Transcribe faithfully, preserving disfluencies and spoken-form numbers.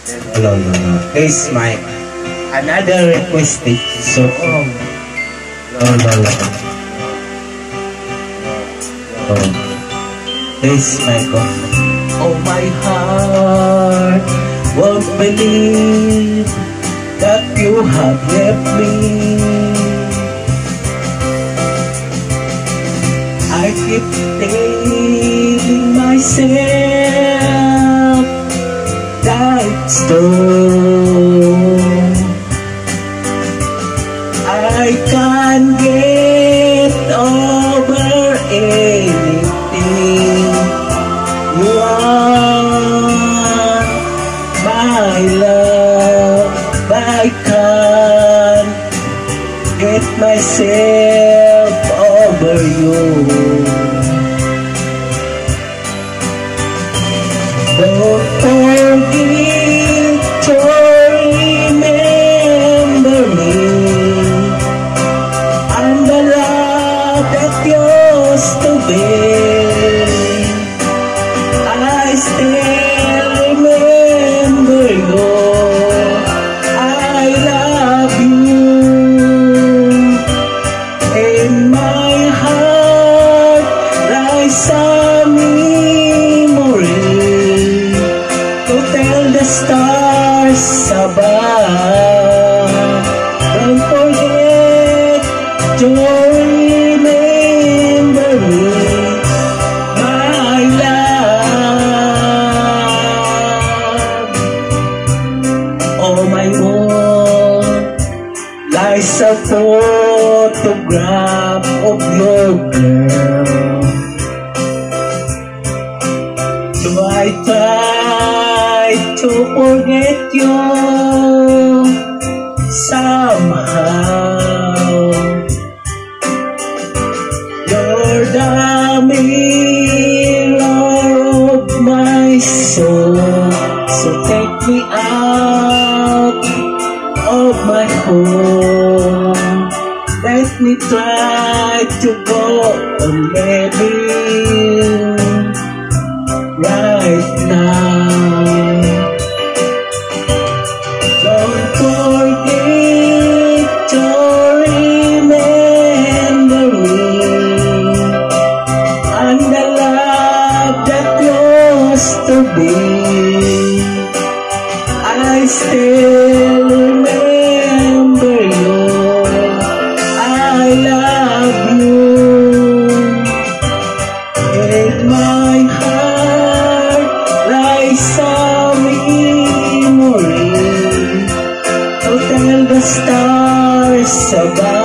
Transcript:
No, no, no. Please, Mike. Another requested song. No, no, no. No. Please, Michael. Oh, my heart won't believe that you have left me. I keep telling myself that it's true. I can't get over anything. You are my love. I can't get myself over you. Don't forget to remember me and the love that used to be. I still remember you. I love you. In my heart lies a memory to tell the stars above. Don't forget to remember me, my love. On my wall lies a photograph of your girl. So I try to forget you somehow. You're the mirror of my soul. So take me out of my home. Let me try to go on living right now. Don't forget to remember me and the love that used to be. I still remember you. I love you. In my heart lies a memory to tell the stars about.